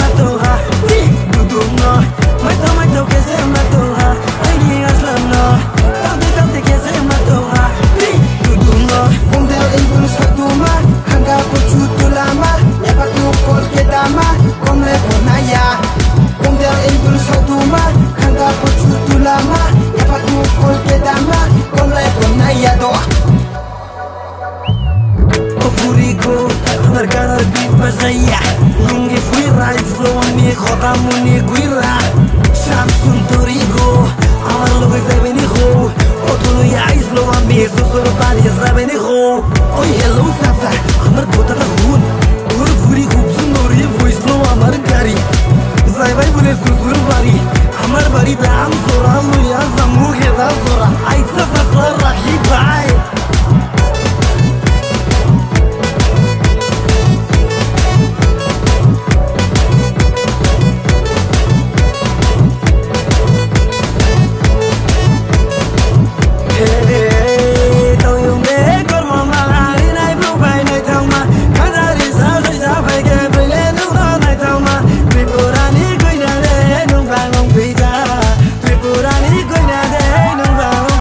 matoha dudungo mato que se matoha ay aslamno tante que se matoha dudungo Kumde ingul satuma hanga puchutulama Yapa tu kolke dama komle konaya Kumde ingul satuma hanga puchutulama Yapa tu kolke dama komle konaya doa Ofurico marcar al beat bazaya lungi fuira flow mi khotamuni guira Samsung Torigo amar lo que se benijo otro ya islo ambi so solo para ya benijo oh hello safa amar tota da hun